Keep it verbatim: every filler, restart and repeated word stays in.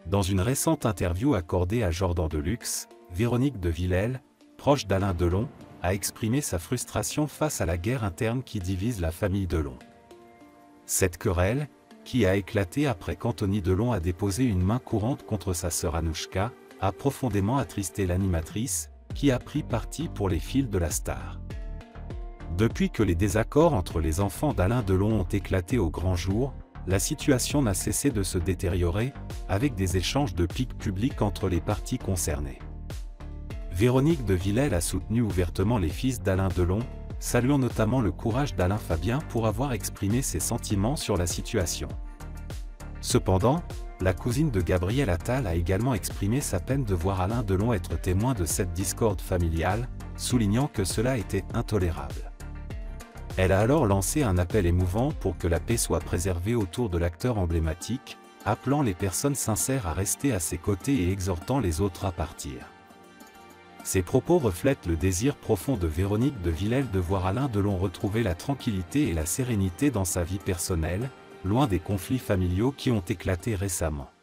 Dans une récente interview accordée à Jordan Deluxe, Véronique de Villèle, proche d'Alain Delon, a exprimé sa frustration face à la guerre interne qui divise la famille Delon. Cette querelle, qui a éclaté après qu'Anthony Delon a déposé une main courante contre sa sœur Anouchka, a profondément attristé l'animatrice, qui a pris parti pour les fils de la star. Depuis que les désaccords entre les enfants d'Alain Delon ont éclaté au grand jour, la situation n'a cessé de se détériorer, avec des échanges de piques publics entre les parties concernées. Véronique de Villèle a soutenu ouvertement les fils d'Alain Delon, saluant notamment le courage d'Alain Fabien pour avoir exprimé ses sentiments sur la situation. Cependant, la cousine de Gabriel Attal a également exprimé sa peine de voir Alain Delon être témoin de cette discorde familiale, soulignant que cela était intolérable. Elle a alors lancé un appel émouvant pour que la paix soit préservée autour de l'acteur emblématique, appelant les personnes sincères à rester à ses côtés et exhortant les autres à partir. Ces propos reflètent le désir profond de Véronique de Villèle de voir Alain Delon retrouver la tranquillité et la sérénité dans sa vie personnelle, loin des conflits familiaux qui ont éclaté récemment.